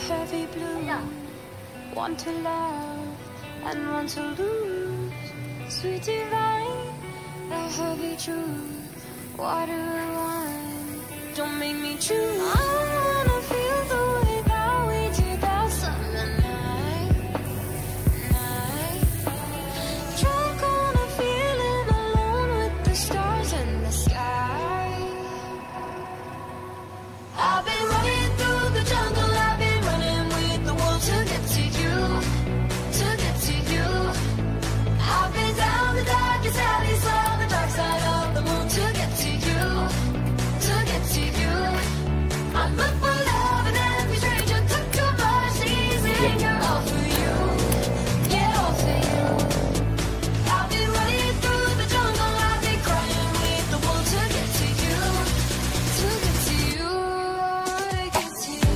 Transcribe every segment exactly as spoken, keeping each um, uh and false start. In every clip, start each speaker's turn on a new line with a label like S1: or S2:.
S1: heavy blue, one to love and one to lose. Sweet divine, the heavy truth. What do I want? Don't make me choose. I wanna feel the way that we did that summer night, night. Drunk on a feeling, alone with the stars in the sky. I've been running through the jungle, I've been running with the wolves to get to you, to get to you. I've been down the darkest alleys, saw the dark side of the moon to get to you, to get to you. I look for love and every stranger took too much easy anger. All for you, yeah, all for you. I've been running through the jungle, I've been crying with the wolves to get to you, to get to you, get to you.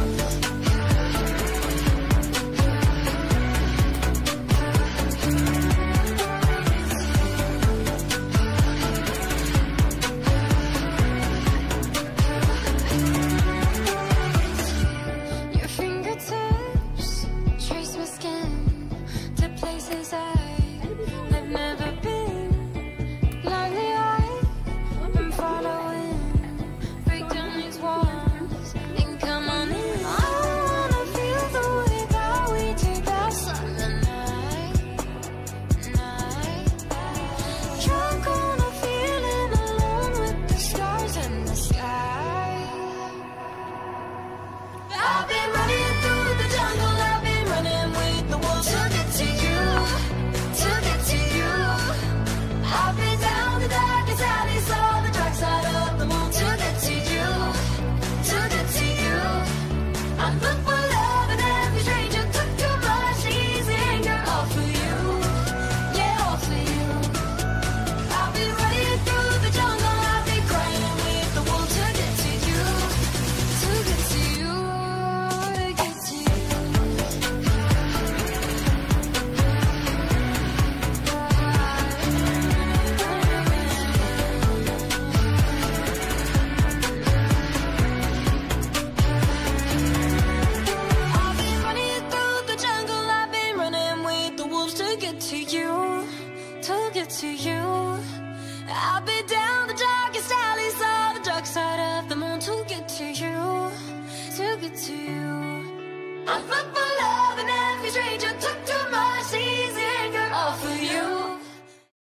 S1: Your fingertips trace my skin to places I've never been. Blindly I'm following, break down these walls and come on in. I wanna feel the way that we did that summer night, night. Drunk on a feeling, alone with the stars in the sky. I've been running through the jungle, I've been running with the wolves to get to you, to get to you. I've been down the darkest alleys, saw the dark side of the moon to get to you, to get to you. I look for love and every stranger took too much easy anger. All for you, yeah, all for you. I've been running through the jungle, I've been crying with the wolves to get to you, to get to you, get to you. I've been running through the jungle, I've been running with the wolves to get to you, to get to you. I've been down the darkest alleys, saw the dark side of the moon to get to you, to get to you. I look for love and every stranger took